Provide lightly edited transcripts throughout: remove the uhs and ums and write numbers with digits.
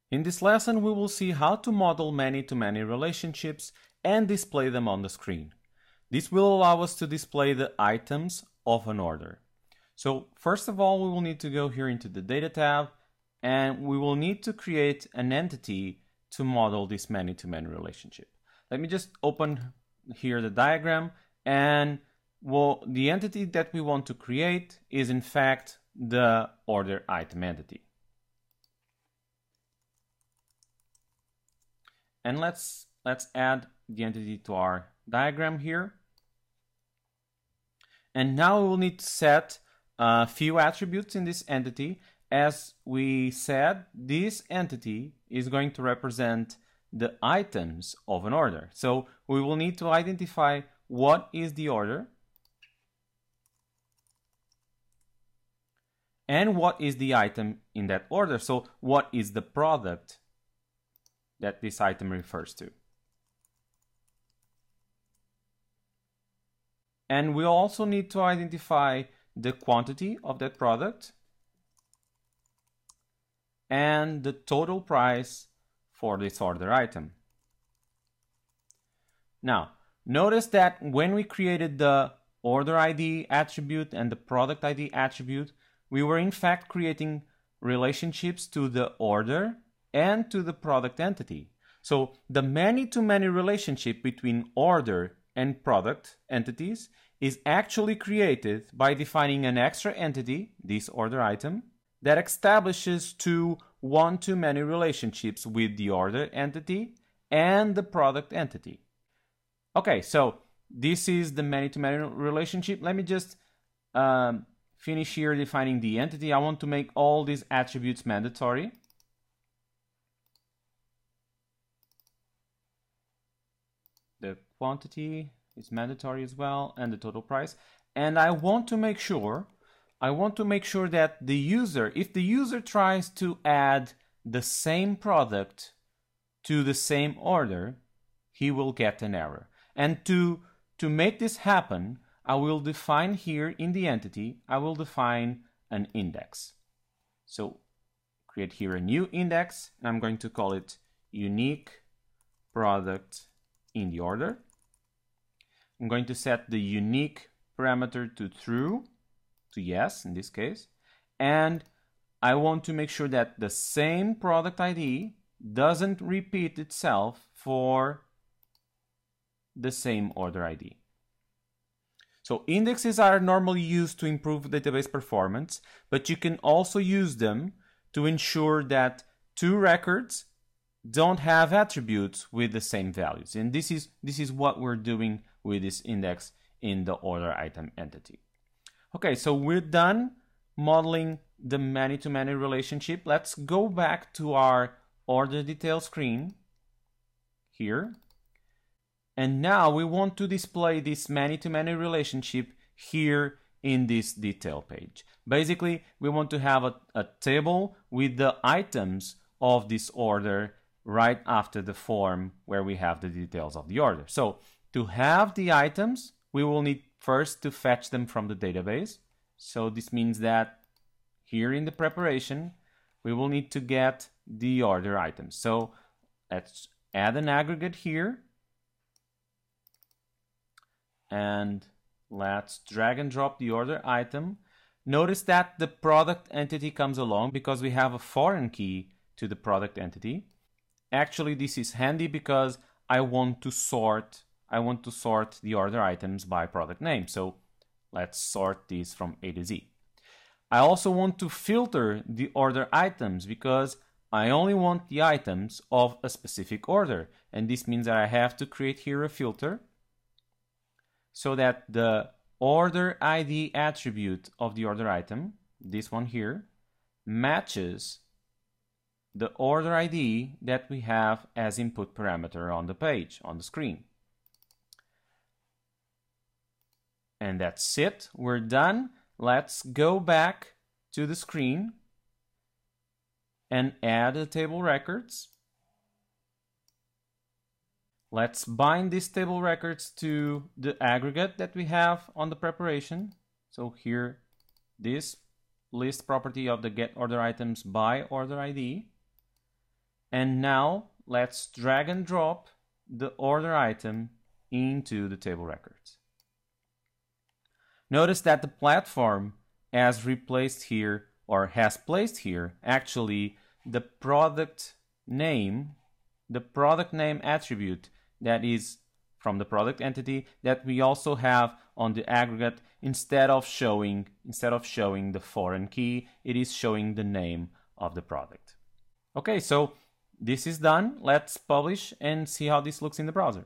In this lesson, we will see how to model many-to-many relationships and display them on the screen. This will allow us to display the items of an order. So first of all, we will need to go here into the Data tab, and we will need to create an entity to model this many-to-many relationship. Let me just open here the diagram, and the entity that we want to create is in fact the order item entity. And let's add the entity to our diagram here. And now we will need to set a few attributes in this entity. As we said, this entity is going to represent the items of an order. So we will need to identify what is the order and what is the item in that order. So what is the product that this item refers to. And we also need to identify the quantity of that product and the total price for this order item. Now, notice that when we created the order ID attribute and the product ID attribute, we were in fact creating relationships to the order and to the product entity. So the many-to-many relationship between order and product entities is actually created by defining an extra entity, this order item, that establishes two one-to-many relationships with the order entity and the product entity. Okay, so this is the many-to-many relationship. Let me just finish here defining the entity. I want to make all these attributes mandatory. The quantity is mandatory as well, and the total price. And I want to make sure that the user, if the user tries to add the same product to the same order, he will get an error. And to make this happen, I will define here in the entity, I will define an index. So create here a new index, and I'm going to call it unique product in the order. I'm going to set the unique parameter to true, to yes in this case, and I want to make sure that the same product ID doesn't repeat itself for the same order ID. So indexes are normally used to improve database performance, but you can also use them to ensure that two records don't have attributes with the same values. And this is what we're doing with this index in the order item entity. Okay, so we're done modeling the many-to-many relationship. Let's go back to our order detail screen here. And now we want to display this many-to-many relationship here in this detail page. Basically, we want to have a table with the items of this order right after the form where we have the details of the order. So to have the items, we will need first to fetch them from the database. So this means that here in the preparation, we will need to get the order items. So let's add an aggregate here. And let's drag and drop the order item. Notice that the product entity comes along because we have a foreign key to the product entity. Actually, this is handy because I want to sort the order items by product name. So let's sort these from A to Z. I also want to filter the order items because I only want the items of a specific order. And this means that I have to create here a filter so that the order ID attribute of the order item, this one here, matches the order ID that we have as input parameter on the page, on the screen. And that's it, we're done. Let's go back to the screen and add the table records. Let's bind these table records to the aggregate that we have on the preparation. So here, this list property of the get order items by order ID. And now let's drag and drop the order item into the table records. Notice that the platform has replaced here, or has placed here, actually the product name attribute that is from the product entity that we also have on the aggregate. Instead of showing the foreign key, it is showing the name of the product. Okay, so this is done. Let's publish and see how this looks in the browser.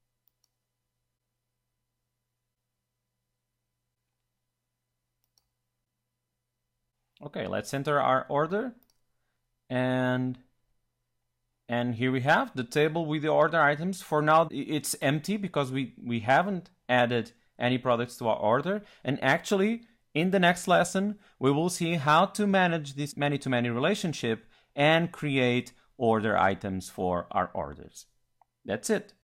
Okay, let's enter our order, and here we have the table with the order items. For now, it's empty because we haven't added any products to our order. And actually, in the next lesson, we will see how to manage this many-to-many relationship and create order items for our orders. That's it.